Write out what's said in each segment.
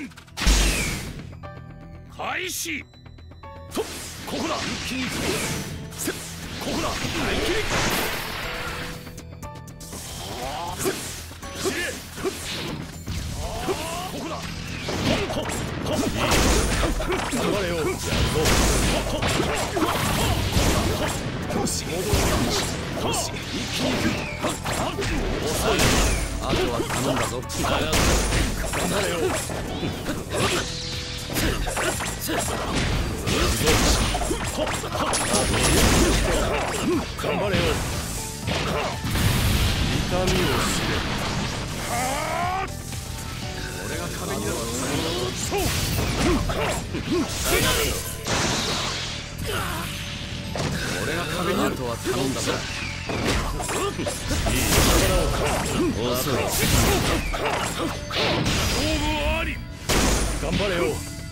戦開始。とここだ。一気に行くぞ。せっここだ。大切り。司令。ここだ。頑張れよ。よし、戻ろう。よし、一気に行く。遅い。あとは頼んだぞ。頑張れよ。頑張れよ。痛みを知れ。俺が壁になる。そう。俺が壁になるとは頼んだぞ。遅い。勝負あり。頑張れよ。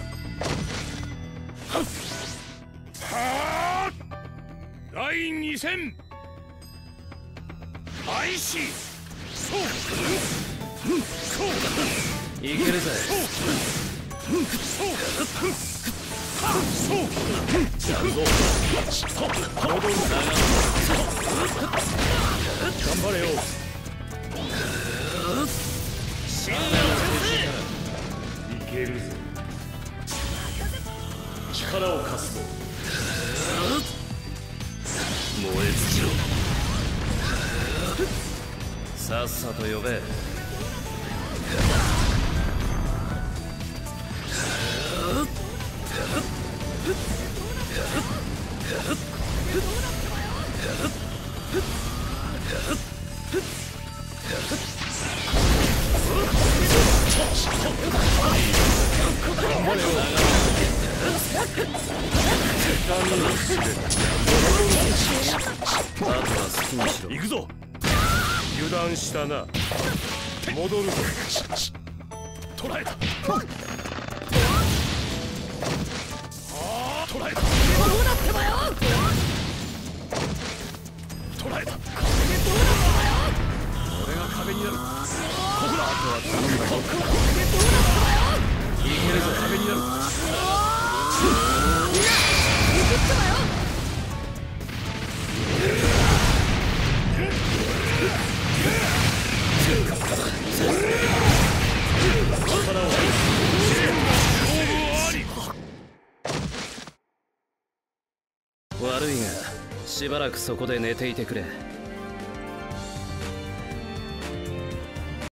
はあ。第2戦開始。そうそういけるぜ。そうやるぞ。戻る。頑張れよ。いけるぜ。力を貸すぞ。燃え尽きろ。さっさと呼べ。行くぞ。油断したな。戻るぞ。捕らえた。捕らえた。どうなってもよ。捕らえた。俺が壁になる。ここだ。あとは頼んだぞ。いけるぞ。壁になる。悪いがしばらくそこで寝ていてくれ。